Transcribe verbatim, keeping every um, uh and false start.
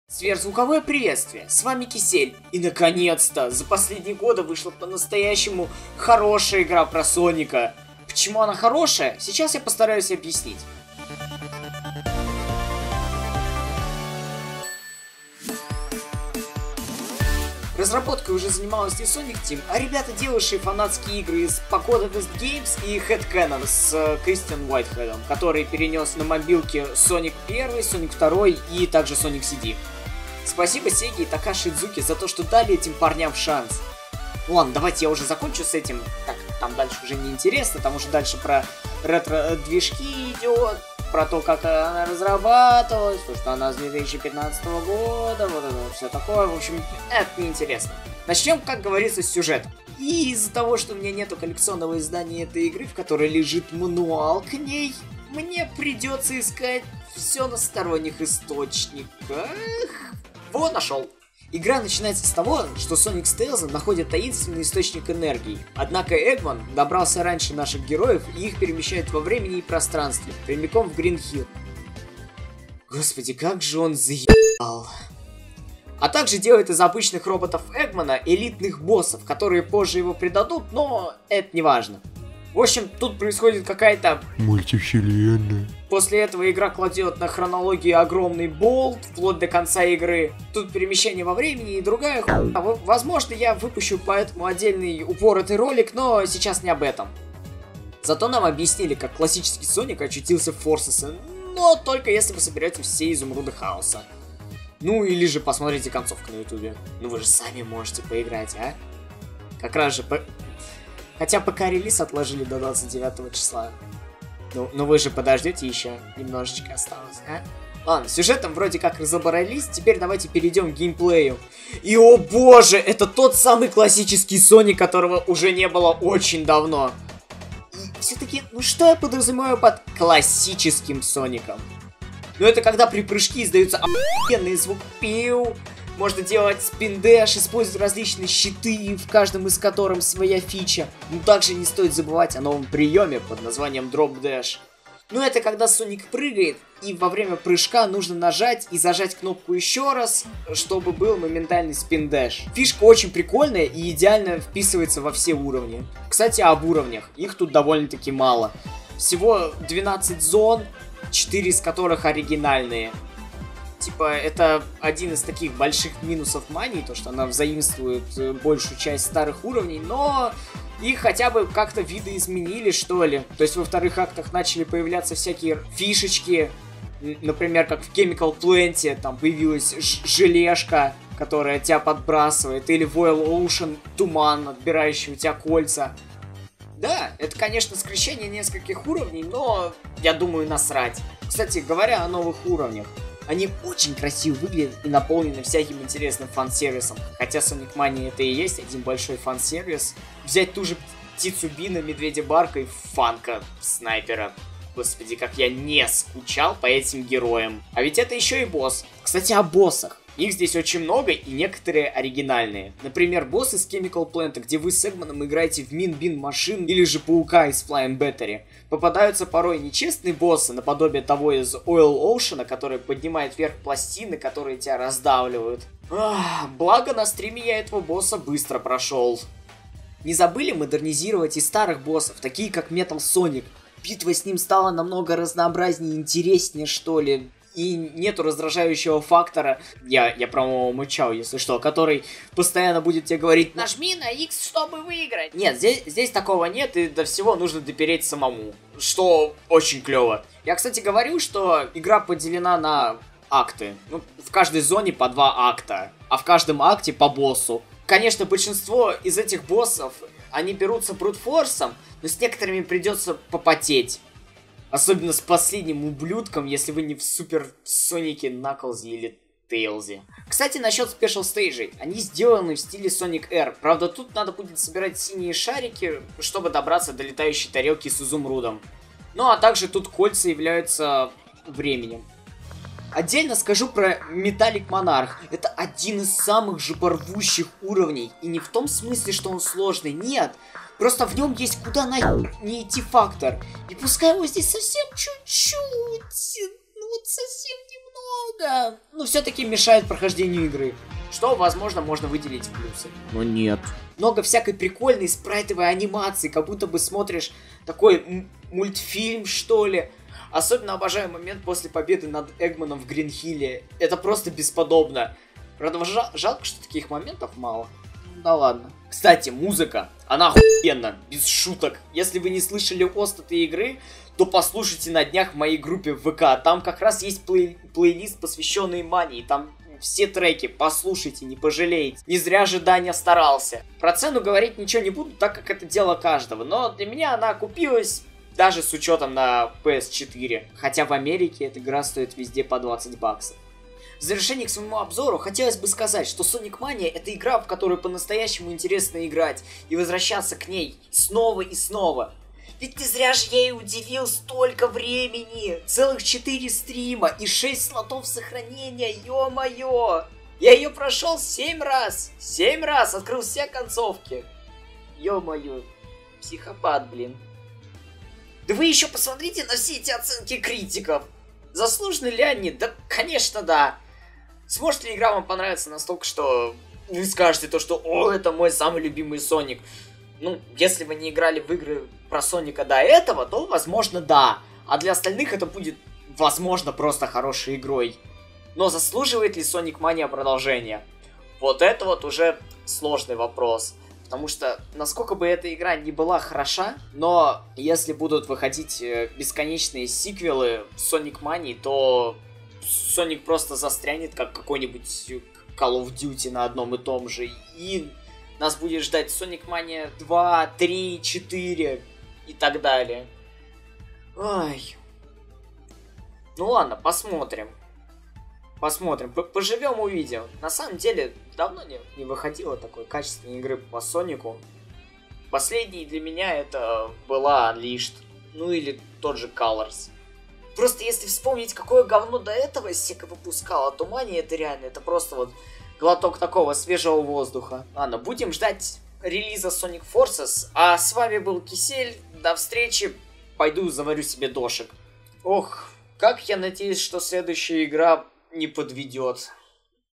Сверхзвуковое приветствие, с вами Кисель, и наконец-то, за последние годы вышла по-настоящему хорошая игра про Соника. Почему она хорошая, сейчас я постараюсь объяснить. Разработкой уже занималась не Sonic Team, а ребята, делавшие фанатские игры из Pagoda West Games и Headcanon с uh, Кристиан Уайтхедом, который перенес на мобилке Sonic один, Sonic два и также Sonic си ди. Спасибо Сеге и Такаши Идзуки за то, что дали этим парням шанс. Ладно, давайте я уже закончу с этим. Так, там дальше уже не интересно, там уже дальше про ретро-движки идет, про то, как она разрабатывалась, то, что она с две тысячи пятнадцатого года, вот это вот все такое. В общем, это неинтересно. Начнем, как говорится, с сюжета. И из-за того, что у меня нету коллекционного издания этой игры, в которой лежит мануал к ней, мне придется искать все на сторонних источниках. Вот, нашел. Игра начинается с того, что Соник с Тейлзом находят таинственный источник энергии. Однако Эгман добрался раньше наших героев и их перемещает во времени и пространстве, прямиком в Грин-Хилл. Господи, как же он заебал. А также делает из обычных роботов Эгмана элитных боссов, которые позже его предадут, но это не важно. В общем, тут происходит какая-то мультивселенная. После этого игра кладет на хронологию огромный болт, вплоть до конца игры. Тут перемещение во времени и другая хуйня. Возможно, я выпущу поэтому отдельный упоротый ролик, но сейчас не об этом. Зато нам объяснили, как классический Соник очутился в Форсесе, но только если вы соберете все изумруды хаоса. Ну или же посмотрите концовку на ютубе. Ну вы же сами можете поиграть, а? Как раз же... По... Хотя пока релиз отложили до двадцать девятого числа. Ну, ну вы же подождете еще, немножечко осталось, а? Ладно, с сюжетом вроде как разобрались, теперь давайте перейдем к геймплею. И о боже, это тот самый классический Соник, которого уже не было очень давно. И все-таки, ну что я подразумеваю под классическим Соником? Ну это когда при прыжке издается охуенный звук пиу. Можно делать спин-дэш, использовать различные щиты, в каждом из которых своя фича. Но также не стоит забывать о новом приеме под названием дроп-дэш. Ну это когда Соник прыгает, и во время прыжка нужно нажать и зажать кнопку еще раз, чтобы был моментальный спин-дэш. Фишка очень прикольная и идеально вписывается во все уровни. Кстати, об уровнях. Их тут довольно-таки мало. Всего двенадцать зон, четыре из которых оригинальные. Типа, это один из таких больших минусов мании, то, что она взаимствует большую часть старых уровней, но их хотя бы как-то видоизменили, что ли. То есть во вторых актах начали появляться всякие фишечки, например, как в Chemical Plant, там появилась желешка, которая тебя подбрасывает, или в Oil Ocean туман, отбирающий у тебя кольца. Да, это, конечно, скрещение нескольких уровней, но я думаю, насрать. Кстати, говоря о новых уровнях, они очень красиво выглядят и наполнены всяким интересным фан-сервисом. Хотя Sonic Mania это и есть один большой фан-сервис. Взять ту же птицу Бина, медведя Барка и Фанка, снайпера. Господи, как я не скучал по этим героям. А ведь это еще и босс. Кстати, о боссах. Их здесь очень много, и некоторые оригинальные. Например, босс из Chemical Plant, где вы с Эгманом играете в Mean Bean Machine или же Паука из Flying Battery. Попадаются порой нечестные боссы, наподобие того из Oil Ocean, который поднимает вверх пластины, которые тебя раздавливают. Ах, благо на стриме я этого босса быстро прошел. Не забыли модернизировать и старых боссов, такие как Metal Sonic. Битва с ним стала намного разнообразнее и интереснее, что ли. И нету раздражающего фактора, я, я про мычал, если что, который постоянно будет тебе говорить: нажми на X, чтобы выиграть. Нет, здесь, здесь такого нет, и до всего нужно допереть самому, что очень клево. Я, кстати, говорю, что игра поделена на акты. Ну, в каждой зоне по два акта, а в каждом акте по боссу. Конечно, большинство из этих боссов, они берутся брутфорсом, но с некоторыми придется попотеть. Особенно с последним ублюдком, если вы не в Супер Сонике, Наклзе или Тейлзе. Кстати, насчет спешл стейджей. Они сделаны в стиле Sonic Air. Правда, тут надо будет собирать синие шарики, чтобы добраться до летающей тарелки с изумрудом. Ну, а также тут кольца являются временем. Отдельно скажу про Metallic Monarch. Это один из самых жопорвущих уровней. И не в том смысле, что он сложный, нет. Просто в нем есть куда нахер не идти фактор. И пускай его здесь совсем чуть-чуть, ну вот совсем немного. немного, но все-таки мешает прохождению игры. Что, возможно, можно выделить в плюсы. Но нет. Много всякой прикольной спрайтовой анимации, как будто бы смотришь такой мультфильм, что ли. Особенно обожаю момент после победы над Эгманом в Гринхилле. Это просто бесподобно. Правда, жал жалко, что таких моментов мало. Да ладно. Кстати, музыка, она охуенна, без шуток. Если вы не слышали ост этой игры, то послушайте на днях в моей группе в ВК. Там как раз есть плей плейлист, посвященный Мании. Там все треки, послушайте, не пожалеете. Не зря же Даня старался. Про цену говорить ничего не буду, так как это дело каждого. Но для меня она окупилась, даже с учетом на пи эс четыре. Хотя в Америке эта игра стоит везде по двадцать баксов. В завершении к своему обзору хотелось бы сказать, что Sonic Mania это игра, в которую по-настоящему интересно играть и возвращаться к ней снова и снова. Ведь не зря же я и уделил столько времени, целых четыре стрима и шесть слотов сохранения, ё-моё! Я ее прошел семь раз, семь раз, открыл все концовки. Ё-моё, психопат, блин. Да вы еще посмотрите на все эти оценки критиков. Заслужены ли они? Да, конечно, да. Сможет ли игра вам понравиться настолько, что вы скажете то, что «О, это мой самый любимый Соник». Ну, если вы не играли в игры про Соника до этого, то, возможно, да. А для остальных это будет, возможно, просто хорошей игрой. Но заслуживает ли Sonic Mania продолжения? Вот это вот уже сложный вопрос. Потому что, насколько бы эта игра не была хороша, но если будут выходить бесконечные сиквелы Sonic Mania, то Соник просто застрянет, как какой-нибудь Call of Duty на одном и том же. И нас будет ждать Sonic Mania два, три, четыре и так далее. Ай. Ну ладно, посмотрим. Посмотрим, поживем, увидим. На самом деле, давно не, не выходило такой качественной игры по Сонику. Последней для меня это была Unleashed. Ну или тот же Colors. Просто если вспомнить, какое говно до этого Sega выпускала, то Mania это реально, это просто вот глоток такого свежего воздуха. Ладно, будем ждать релиза Sonic Forces. А с вами был Кисель. До встречи. Пойду заварю себе дошек. Ох, как я надеюсь, что следующая игра не подведет.